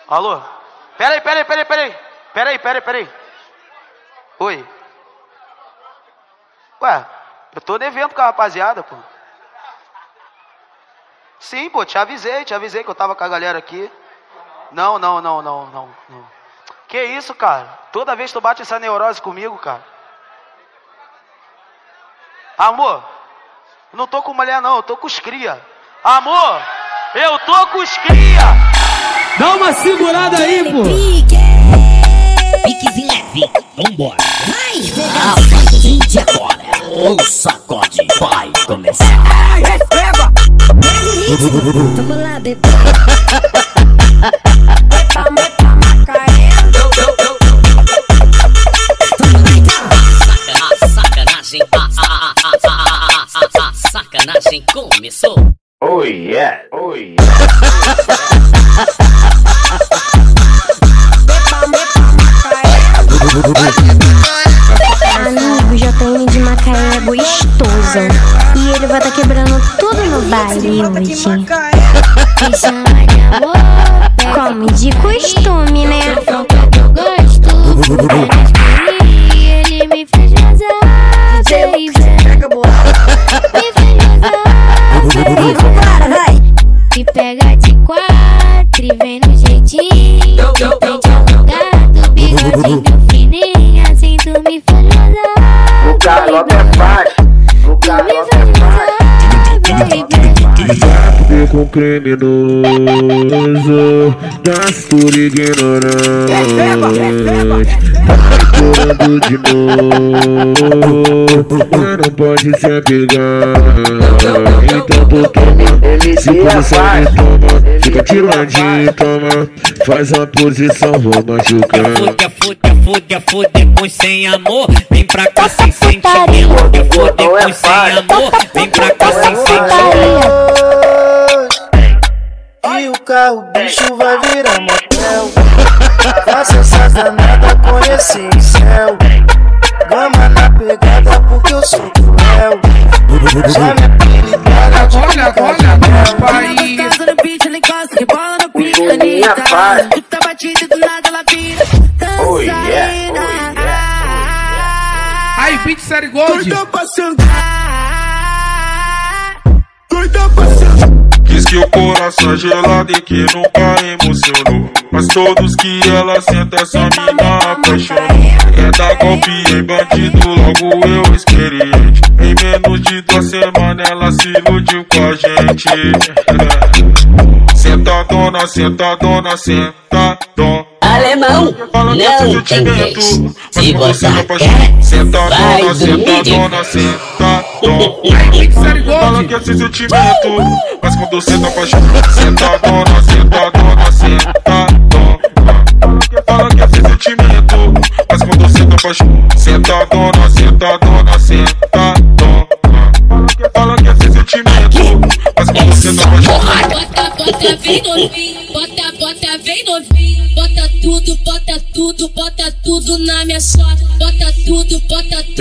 Alô? Peraí. Peraí. Oi. Ué, eu tô devendo com a rapaziada, pô. Sim, pô, te avisei que eu tava com a galera aqui. Não. Que isso, cara? Toda vez tu bate essa neurose comigo, cara. Amor, eu não tô com mulher não, eu tô com os cria. Amor, eu tô com os cria. Dá uma segurada aí, pô. Piquezinho leve, vambora. A partir de agora, o sacode vai começar. Ai, receba! Vamos lá, bebê. Sacanagem começou. Oh yeah. Amigo, JN de Macaé é gostoso. E ele vai tá quebrando tudo no baile hoje. Me chama de amor, como de costume, né? Eu gosto, ele me fez gozar, baby. Me fez gozar, baby. Me pega de quatro e vem no jeitinho. Pente alongado, bigodinho fininho, assim tu me faz gozar. O galope é fácil. Com criminoso, gasto ignorante, chorando de novo, mas não pode se apegar. Então tu toma, se posição e toma, fica de ladinho, toma, faz a posição, vou machucar. Fuder com sem amor, vem pra cá sem sentimento. Fuder com sem amor, vem pra cá sem sentimento. E o carro, bicho, vai virar motel. Faça essas danadas com esse céu. Gama na pegada porque eu sou cruel. Já me apelidaram de Olha, pai. Minha pai. Oh yeah. Aí, Beat Série Gold. Diz que o coração é gelado e que nunca emocionou, mas todos que ela senta essa mina apaixonou. É dar golpe em bandido, logo eu experiente. Em menos de 2 semanas ela se iludiu com a gente. Sentadona, sentadona. Alemão, não tem vez. Se você quer, vai sentadona. Aí, Beat Série Fala Gold. que é sem sentimento, mas quando senta apaixona. Sentadona. Fala que é sem sentimento, mas quando senta apaixona. Sentadona. Fala que é sem sentimento, mas quando senta apaixona. Bota, vem novinho, bota, vem novinho. Bota tudo na minha chota. Bota tudo, bota tudo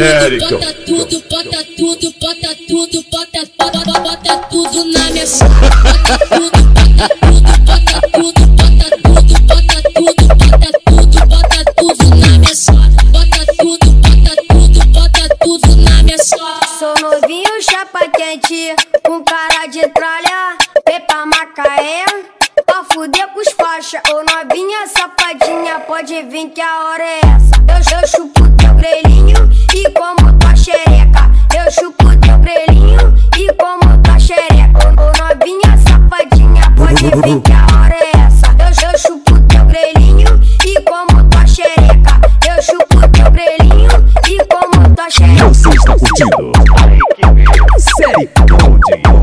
na minha chota. Bota tudo na minha chota. Bota tudo na minha chota. Sou novinho, chapa quente, com cara de tralha. Vem pra Macaé, pra fuder com os faixa. Ô novinha safadinha, pode vir que a hora é essa. Eu chupo teu grelhinho e como tua xereca. Eu chupo teu grelhinho e como tua xereca. Ô novinha safadinha, pode vir que a hora é essa. Eu chupo teu grelhinho e como tua xereca. Eu chupo teu grelhinho e como tua xereca. Você está curtindo Série Gold.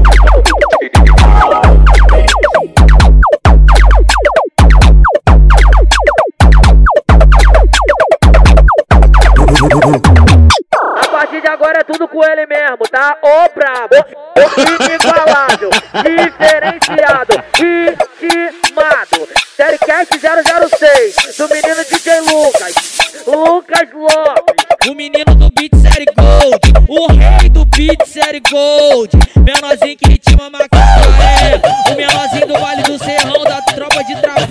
A partir de agora é tudo com ele mesmo, tá? Ô brabo, inigualável, diferenciado, intimado. Seriecast 006, do menino DJ Lucas Lopes. O menino do Beat Série Gold, o rei do Beat Série Gold. Menorzinho que ritma Macaé, o menorzinho do Vale do Serrão, da tropa de trabalho.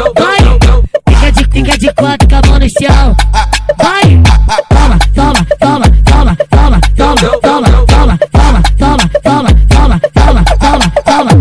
Vai, fica de quatro com a mão no chão. Vai, toma, toma, toma, toma, toma, toma, toma, toma, toma, toma, toma, toma, toma, toma, toma,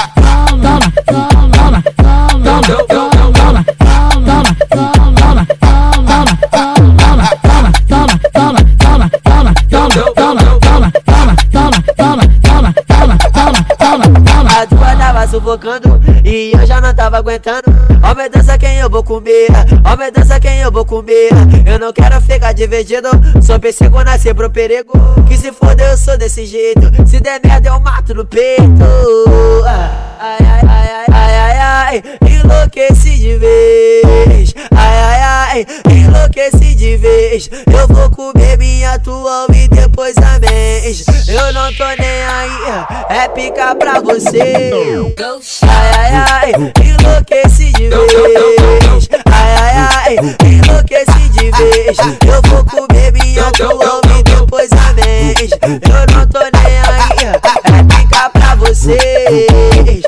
a tua tava sufocando e eu já não tava aguentando. Ó, me dança quem eu vou comer, ó, me dança quem eu vou comer. Eu não quero ficar dividido, só persigo nascer pro perigo. Que se foder eu sou desse jeito, se der merda eu mato no peito. Ai, ai, ai, ai, ai, ai, enlouqueci de vez. Ai, ai, ai, enlouqueci de vez. Eu vou comer minha atual e depois a mês. Eu não tô nem aí, é pica pra você. Ai, ai, ai, enlouqueci de vez. Ai, ai, ai, enlouqueci de vez. Eu vou comer minha atual e depois a mês. Eu não tô nem aí, é pica pra vocês.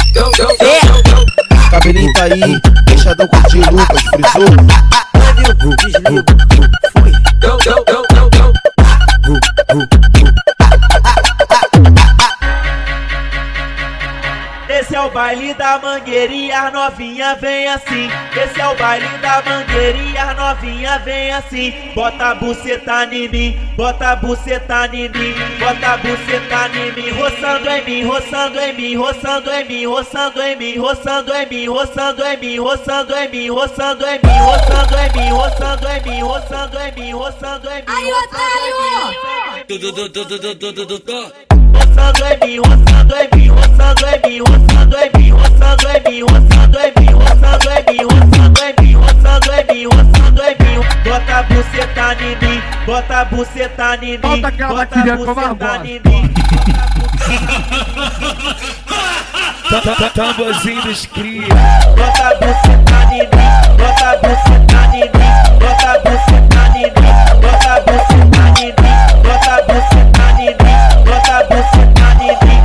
Cabelinho tá aí, deixadão curtir Lucas, frisou. Desligo, fui. Esse é o baile da mangueirinha, novinha vem assim. Esse é o baile da mangueirinha, novinha vem assim. Bota a buceta em mim, bota a buceta em mim, bota a buceta em mim. Roçando em mim, roçando em mim, roçando em mim, roçando em mim, roçando em mim, roçando em mim, roçando em mim, roçando em mim, roçando em mim, roçando em mim, roçando em mim, roçando em mim. Aí, otário! Roçando em mim, roçando em mim, roçando em mim, roçando em mim, roçando em mim, roçando em mim, roçando em mim, roçando em mim, roçando em mim, roçando em mim. Bota a buceta em mim, bota a buceta em mim, bota a buceta em mim. Tamborzinho dos cria. Bota a buceta em mim, bota a buceta em mim, bota a buceta em mim, bota a buceta em mim, bota a buceta em mim. Bota a buceta em mim.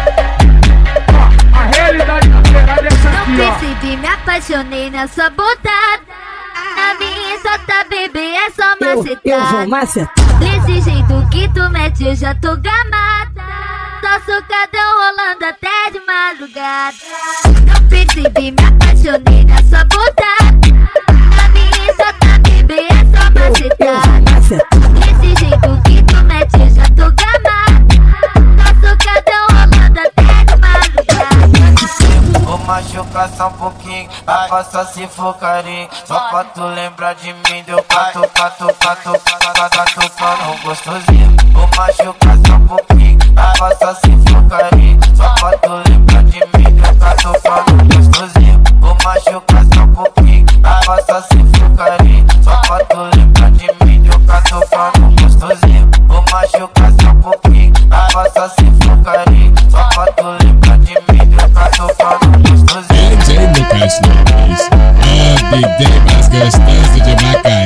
A realidade da mulherada é essa aqui, ó. Não percebi, me apaixonei na sua botada. Na minha solta, bebê, é só macetar. Eu vou macetar. Desse jeito que tu mete, eu já tô gamada. Só socadão rolando até de madrugada. Não percebi, me apaixonei na sua botada. Na minha solta, bebê, é só macetar. Desse jeito que tu mete, eu já tô gamada. Socadão rolando até de madrugada. Vou machucar só um pouquinho, vai passar se for carinho. Só pra tu lembrar de mim, deu pato, pato, pato, pato, pato, falando gostosinho. Vou machucar só um pouquinho, vai passar se for carinho. Só pra tu lembrar de mim, deu pato, falando gostosinho. Vou machucar só um pouquinho, vai passar se for carinho. Só pra tu lembrar de mim, deu pato, falando gostosinho. Vou machucar só um pouquinho, vai passar se for carinho. Só pra tu lembrar de mim, deu pato, falando gostosinho. DJ Lucas Lopes, a DJ mais gostosa de Macaé.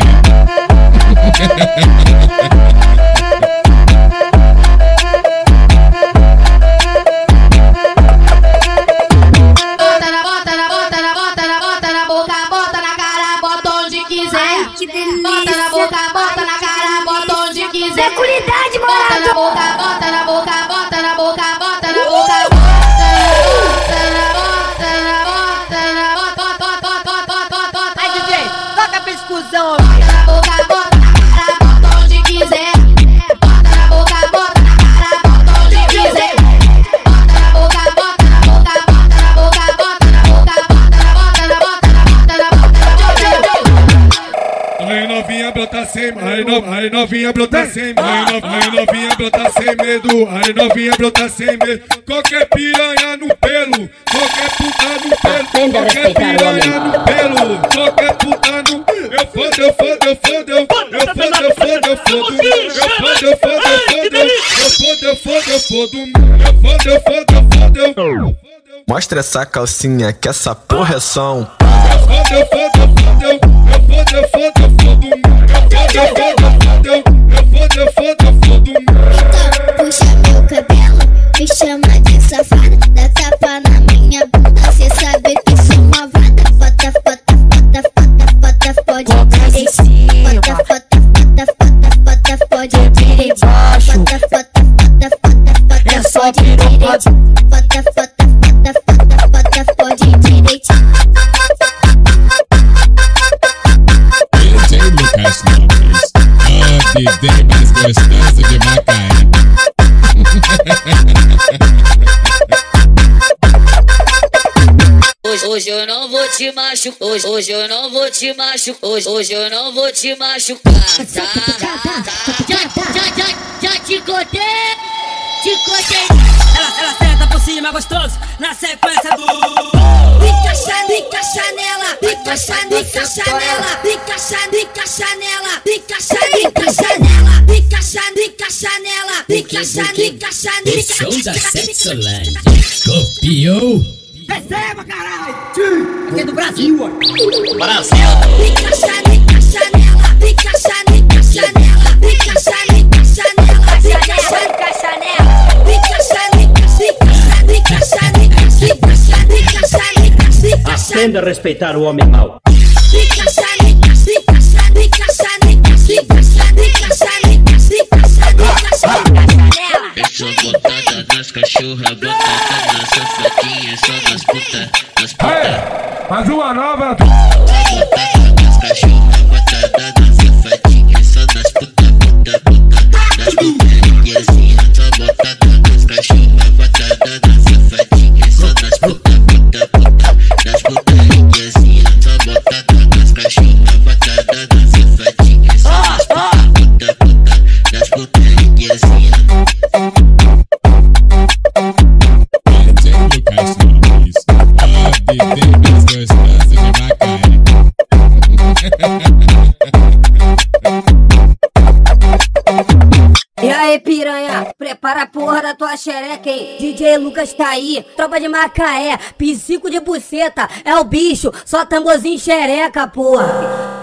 Tranquilidade, bota na boca, bota na boca, bota na boca, bota na boca, bota na boca. Aí, DJ, toca pra exclusão. Bota na boca, bota na cara, bota onde quiser. Bota na boca, bota na cara, bota onde quiser. Bota na boca, bota na boca, bota na boca, bota na boca, bota na boca, bota na boca. Aí novinha brota sem, aí novinha brota sem, aí novinha brota sem medo, aí novinha brota sem medo. Qualquer piranha no pelo, qualquer puta no pelo, qualquer piranha no pelo, qualquer puta no. Eu fodo, eu fodo, eu fodo, eu fodo, eu fodo, eu fodo, eu fodo, eu fodo, eu fodo, eu fodo, eu fodo, eu fodo, eu fodo, eu fodo, eu fodo. Mostra essa calcinha que essa porra é só um. Eu fodo, eu fodo, eu fodo, eu fodo, eu fodo, eu fodo, eu fodo, eu fodo. Então puxa meu cabelo, me chama de safada, dá tapa na minha bunda, cê sabe que sou uma vada. Bota eu não vou te machucar. Hoje eu não vou te machucar. Hoje eu não vou te machucar. Já te contei. Te contei. Ela senta por cima gostoso, na sequência do Pica chanela, pica chanela, pica chanela, pica chanela, pica chanela, pica chanela, pica chanela, pica chanela. O som da Sexolândia copiou. Receba, caralho! Aqui é do Brasil, ó. Brasil! Pica chanela, pica chanela, pica chanela, pica chanela, pica chanela, aprenda a respeitar o homem mau. Essa botada nas cachorras, botada nas safadinhas, só nas putas, nas putas. Mais uma nova. Botada nas cachorras, botada nas safadinhas, só nas putas, nas putariazinhas. Só botada nas cachorras, botada nas safadinhas, só nas putas, nas putariazinhas. Só botada nas cachorras, botada nas safadinhas, só nas putas, nas putariazinhas. E aí, piranha, prepara a porra da tua xereca, hein? DJ Lucas tá aí, tropa de Macaé, psico de buceta, é o bicho, só tamborzinho xereca, porra.